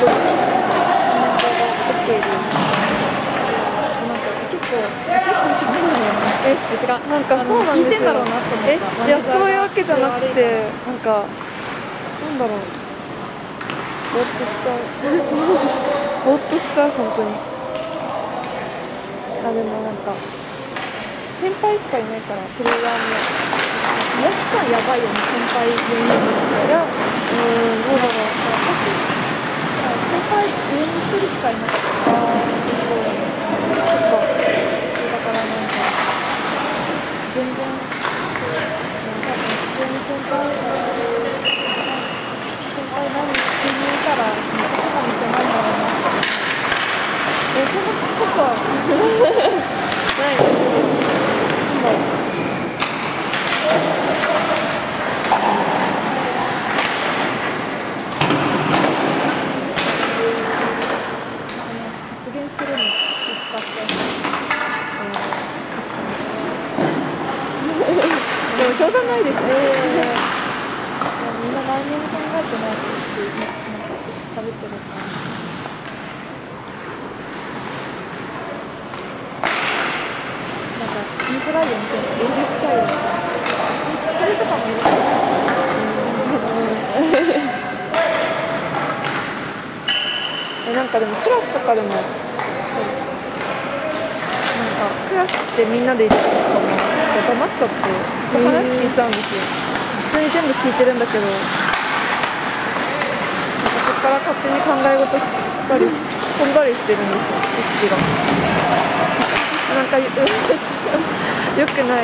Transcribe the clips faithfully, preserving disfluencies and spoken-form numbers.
コメントが OK で、なんか結構結構一緒にいるのよね。え、うちがなんかそうなんですよ。 聞いてんだろうなって思った。 え、いやそういうわけじゃなくて、なんかなんだろう。ぼーっとしちゃう。ぼーっとしちゃう本当に。あでもなんか先輩しかいないからプレイヤーも。 威圧感やばいよね、先輩よにんいや、うーん、どうだろう。 私、先輩上にひとりしかいなかったから、すごい、そっか、だからなんか、全然、そう、多分普通に先輩、先輩何人いたら、めっちゃ肩身狭いんだろうなって。え、そんなことはない。なんだろう。発言するの気使っちゃう。確かに。 でもしょうがないですね。 みんな何にも考えてないって言って、なんか喋ってるから。なんか言いづらいようにせんと遠慮しちゃうよね。ツッコミとかも言うから。 え、なんかでもクラスとかでもなんかクラスってみんなでいるとかも黙っちゃってずっと話聞いちゃうんですよ。普通に全部聞いてるんだけど、なんかそこから勝手に考え事したり飛んだりしてるんですよ、意識が。なんかよくない。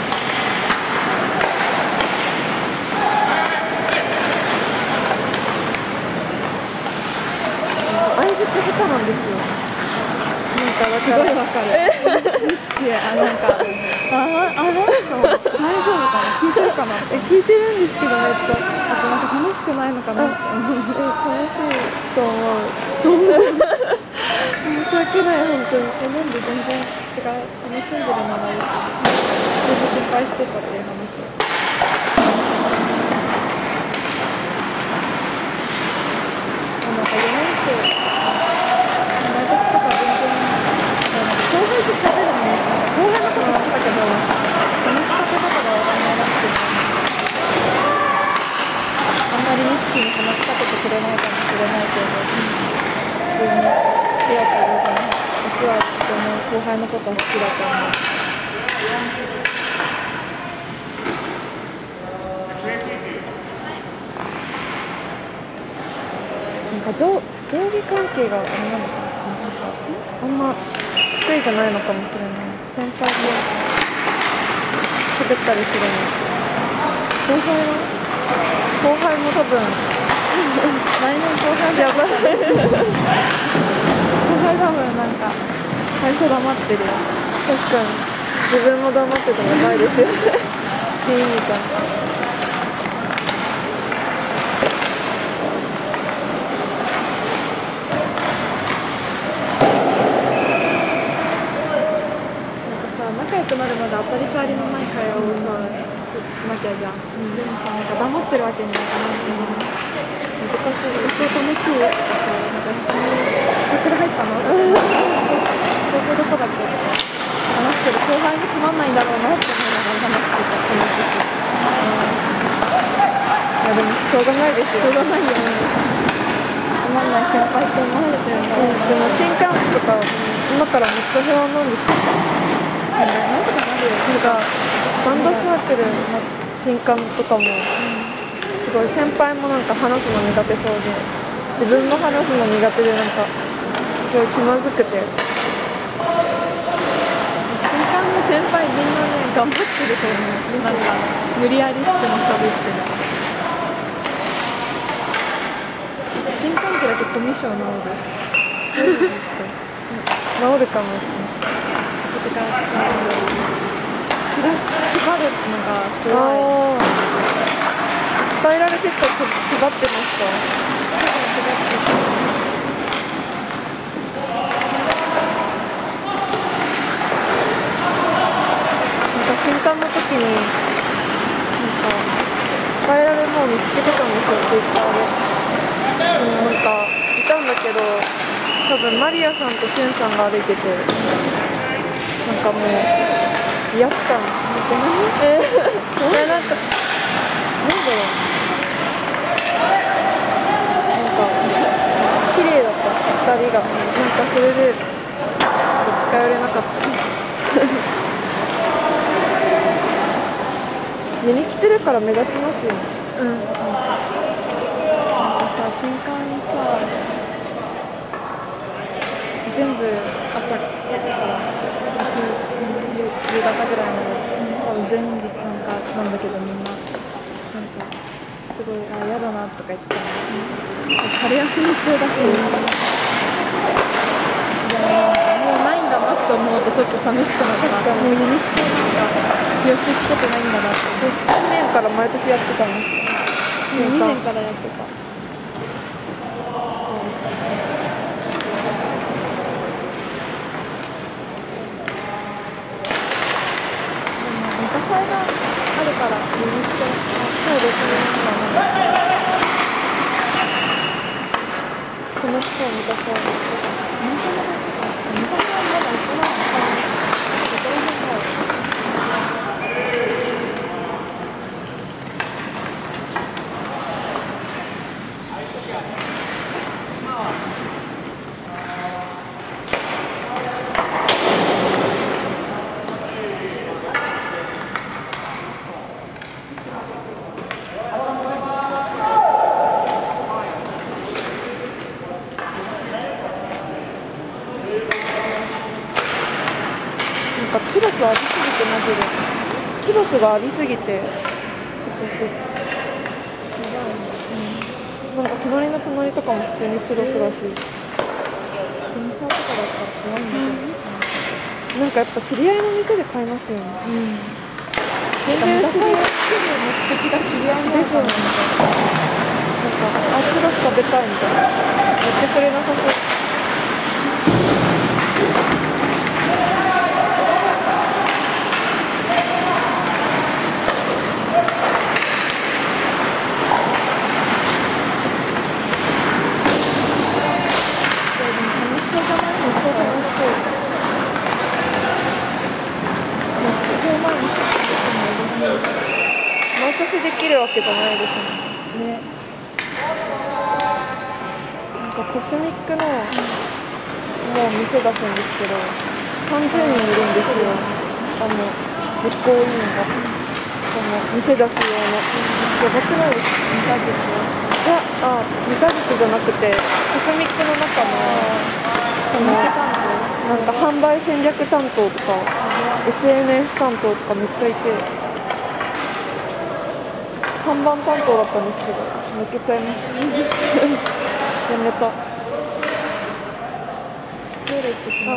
相づち下手なんですよ。なんかだからすごいわかる。 いや、なんか、あ、あ、なんか大丈夫かな、聞いてるかな。 え、聞いてるんですけどめっちゃ。 あとなんか楽しくないのかなって思う。 え、楽しいと思う。どう申し訳ない本当に。 え、なんで全然違う、楽しんでるならいいけど、普通に心配してたっていう話。なんかよねん生、大学とか全然、後輩と喋るのね、後輩のこと好きだけど、話しかけ方がわかんないらしくて、あんまり美月に話しかけてくれないかもしれないけど、普通にペアというか、実はとても後輩のことは好きだと思う。 なんか上上下関係があれなのかな、なんかあんま得意じゃないのかもしれない。先輩と喋ったりするの。後輩は後輩も多分来年後輩やばい後輩多分なんか最初黙ってるよ。 確かに自分も黙っててもやばいですよねシーンみたいな。 仲良くなるまで当たり障りのない会話をさ、し, しなきゃじゃん、うん、でもさ、なんか黙ってるわけにはいかないっていうのが難しい。学校楽しいとかさ、なんかサークル入ったの高校どこだっけとか話してる後輩もつまんないんだろうなって思いながら話してた、その時。 いやでもしょうがないですよ。 しょうがないよね。つまんない先輩と思われてるんだろうな。 でも新幹線とか今からめっちゃ不安なんですよ。 なんとかなるよ。 なんかバンドサークルの新刊とかもすごい先輩もなんか話すの苦手そうで、自分も話すの苦手でなんかすごい気まずくて。 新刊の先輩みんなね頑張ってると思う。なんか無理やりしても喋ってる。新刊機だけコミュ障なので治るかもうちも。 だからさ、チラシ配るのが怖い。 スパイラル結構配ってました。なんか新刊の時になんかスパイラルもう見つけてたんですよ、ツイッターで。でもなんかいただけど、多分マリアさんとしゅんさんが歩いてて、なんかもう威圧感。 ごめんね。 えー、いやなんかなんだろう、なんか綺麗だったふたりが。なんかそれでちょっと近寄れなかった。寝に来てるから目立ちますよね。 うん。なんかさ、新刊にさ、全部朝から夕夕方ぐらいまで、多分全部参加なんだけど、みんななんかすごいあ嫌だなとか言ってたの。春休み中だし、でもなんかもうないんだなって思うとちょっと寂しくなった。もうユニストなんかよしっぽくないんだなって。 去年から毎年やってたんですか？ にねんからやってた。文化祭があるからユニスト、そうですね。 楽しそう、見たそう。 何その場所か、しか見たことまだ行ってないのか。どこら辺だろう。 なんかキロスありすぎてマジでキロスがありすぎて今年、うん、なんか隣の隣とかも普通にチロスだし、 テニサーとかだったら怖いんだけど、 なんかやっぱ知り合いの店で買いますよね。 うん、 全然知り合い目的が知り合いのですよね。なんかあチロス食べたいみたいな言ってくれなさそう。毎年できるわけじゃないですもんね。 なんかコスミックの、もう店出すんですけどさんじゅうにんいるんですよ、あの実行委員が、この店出す用の。やばくないですか？ にかげつ。 いや、あ、にかげつじゃなくてコスミックの中のそのなんか販売戦略担当とか エスエヌエス 担当とかめっちゃいて、看板担当だったんですけど抜けちゃいましたやめた。 トイレ行ってきます。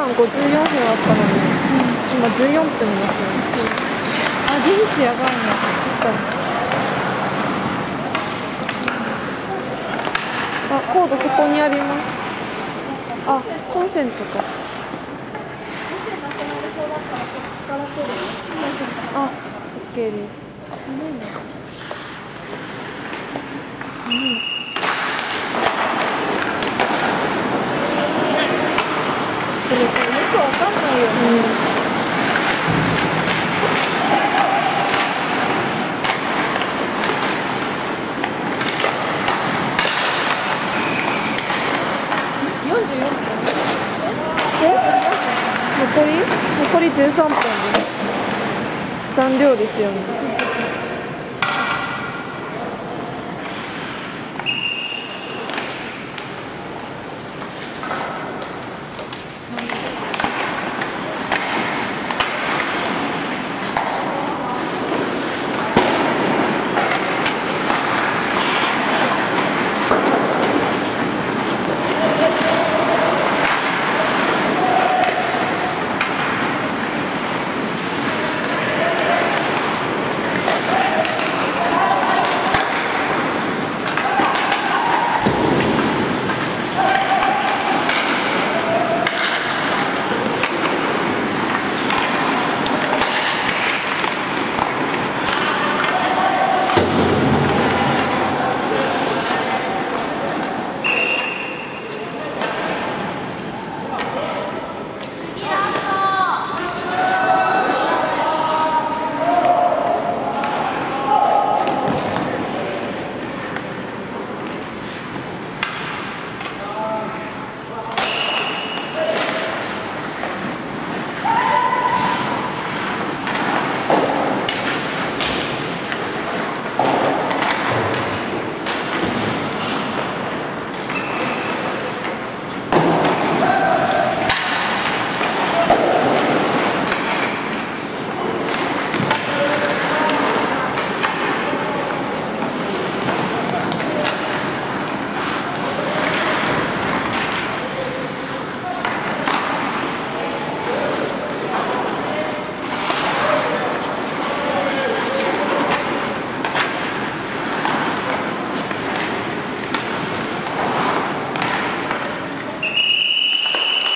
んごじゅうよんふんあったのに、今じゅうよんぷんになってます。 あ、電池やばいね。 確かに。あ、コードそこにあります。あ、コンセントか。あ、オッケーです。寒い。 それさ、よくわかんないよね。よんじゅうよんぷん。 え？残り？残りじゅうさんぷんです。残量ですよね。